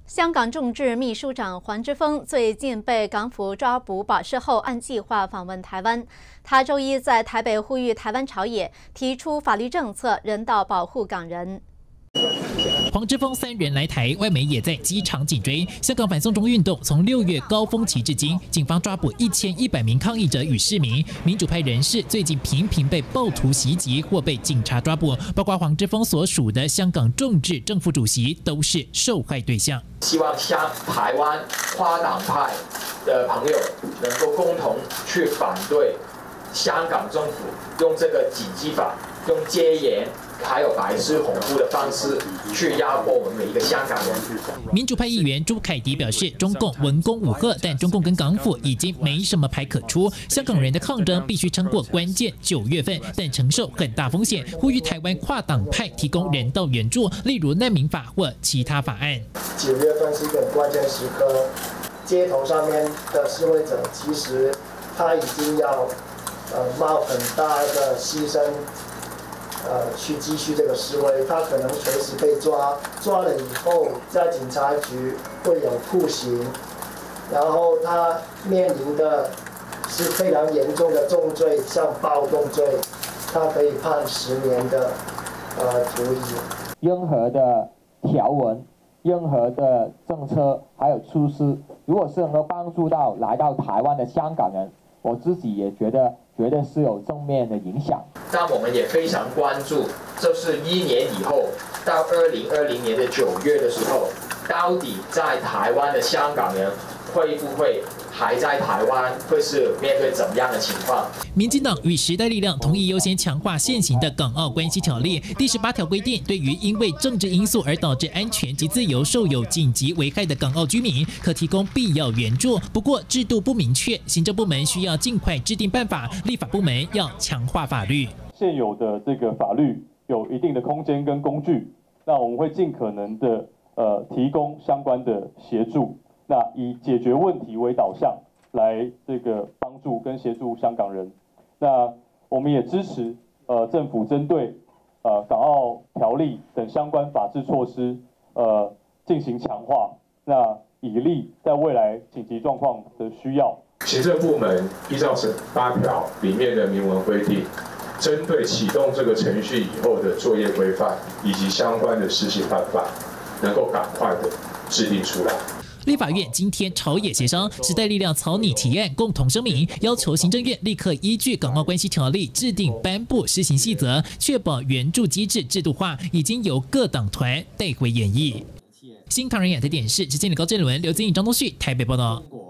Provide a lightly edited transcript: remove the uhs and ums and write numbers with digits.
香港众志秘书长黄之锋最近被港府抓捕保释后，按计划访问台湾。他周一在台北呼吁台湾朝野提出法律政策，人道保护港人。 黄之锋3人来台，外媒也在机场紧追。香港反送中运动从6月高峰期至今，警方抓捕1100名抗议者与市民。民主派人士最近频频被暴徒袭击或被警察抓捕，包括黄之锋所属的香港众志正副主席都是受害对象。 希望台湾跨党派的朋友能够共同去反对香港政府用这个紧急法、用戒严。 还有白色恐怖的方式去压迫我们每一个香港人。 民主派议员朱凯迪表示，中共文攻武吓，但中共跟港府已经没什么牌可出。香港人的抗争必须撑过关键9月份，但承受很大风险。呼吁台湾跨党派提供人道援助，例如难民法或其他法案。 9月份是一个关键时刻，街头上面的示威者其实他已经要冒很大的牺牲。 去继续这个示威，他可能随时被抓，抓了以后在警察局会有酷刑，然后他面临的是非常严重的重罪，像暴动罪，他可以判10年的徒役。 任何的条文、任何的政策还有措施，如果是能够帮助到来到台湾的香港人，我自己也觉得绝对是有正面的影响。 但我们也非常关注，就是1年以后到2020年的9月的时候，到底在台湾的香港人会不会还在台湾，会是面对怎么样的情况？ 民进党与时代力量同意优先强化现行的港澳关系条例第18条规定，对于因为政治因素而导致安全及自由受有紧急危害的港澳居民，可提供必要援助。不过制度不明确，行政部门需要尽快制定办法，立法部门要强化法律。 现有的这个法律有一定的空间跟工具，那我们会尽可能的提供相关的协助，那以解决问题为导向来这个帮助跟协助香港人。那我们也支持政府针对港澳条例等相关法制措施进行强化，那以利在未来紧急状况的需要。 行政部门依照8条里面的明文规定。 针对启动这个程序以后的作业规范以及相关的施行办法，能够赶快的制定出来。 立法院今天朝野协商，时代力量草拟提案共同声明，要求行政院立刻依据《港澳关系条例》制定颁布施行细则，确保援助机制制度化，已经由各党团带回演绎。新唐人亚太电视执行李高振伦、刘增颖、张东旭台北报道。